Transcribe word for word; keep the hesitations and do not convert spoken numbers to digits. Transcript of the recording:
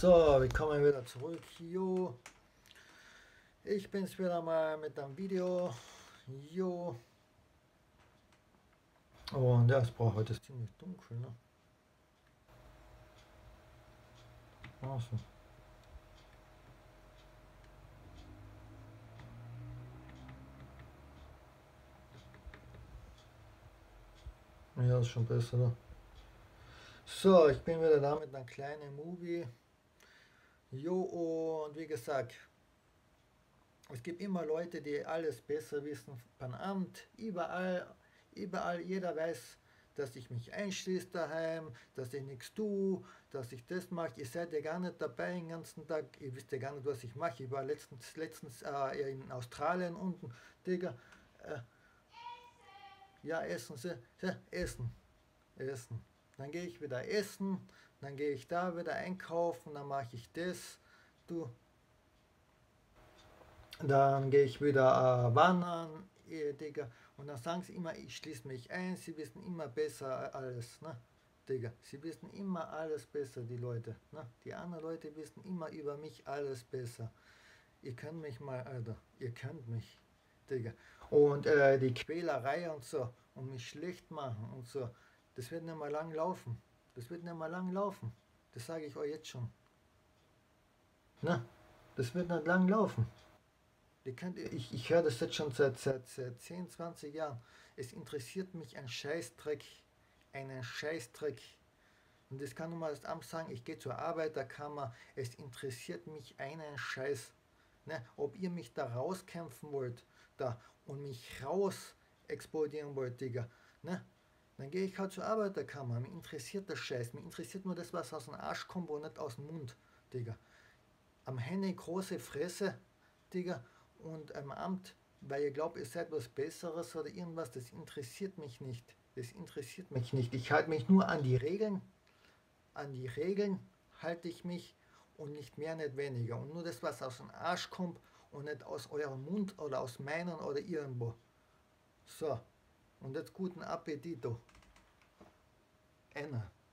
So, wir kommen wieder zurück. Jo, ich bin's wieder mal mit einem Video. Jo. Und ja, es braucht heute ist ziemlich dunkel, ne? Also. Ja, ist schon besser, ne? So, ich bin wieder da mit einer kleinen Movie. Jo, und wie gesagt, es gibt immer Leute, die alles besser wissen. Beim Amt, überall, überall, jeder weiß, dass ich mich einschließe daheim, dass ich nichts tue, dass ich das mache. Ihr seid ja gar nicht dabei den ganzen Tag, ihr wisst ja gar nicht, was ich mache. Ich war letztens, letztens äh, in Australien unten, Digga. Äh, ja, essen, sie, sie, essen, essen. Dann gehe ich wieder essen, dann gehe ich da wieder einkaufen, dann mache ich das. Du, Dann gehe ich wieder äh, wandern, eh, Digga. Und dann sagen sie immer, ich schließe mich ein, sie wissen immer besser alles, ne? Digga, sie wissen immer alles besser, die Leute. Ne? Die anderen Leute wissen immer über mich alles besser. Ihr könnt mich mal, Alter, ihr könnt mich, Digga. Und äh, die Quälerei und so, und mich schlecht machen und so, das wird nicht mal lang laufen. Das wird nicht mal lang laufen. Das sage ich euch jetzt schon. Ne? Das wird nicht lang laufen. Ihr könnt, ich, ich höre das jetzt schon seit, seit, seit zehn, zwanzig Jahren. Es interessiert mich ein Scheißdreck. Einen Scheißdreck. Und das kann nun mal das Amt sagen, ich gehe zur Arbeiterkammer. Es interessiert mich einen Scheiß. Ne? Ob ihr mich da rauskämpfen wollt da und mich raus explodieren wollt, Digga. Ne? Dann gehe ich halt zur Arbeiterkammer. Mich interessiert das Scheiß. Mich interessiert nur das, was aus dem Arsch kommt und nicht aus dem Mund, Digga. Am Henne große Fresse, Digga, und am Amt, weil ihr glaubt, ihr seid was Besseres oder irgendwas, das interessiert mich nicht. Das interessiert mich nicht. Ich halte mich nur an die Regeln. An die Regeln halte ich mich und nicht mehr, nicht weniger. Und nur das, was aus dem Arsch kommt und nicht aus eurem Mund oder aus meinen oder irgendwo. So, und jetzt guten Appetito. Enne.